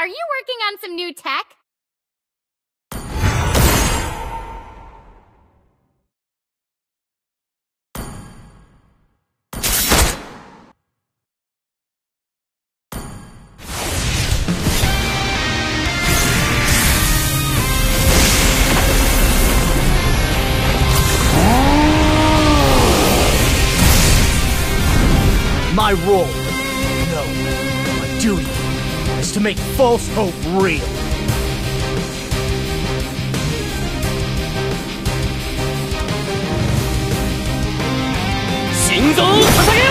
you working on some new tech? My role, no, my duty, is to make false hope real. Shinzo Sasage!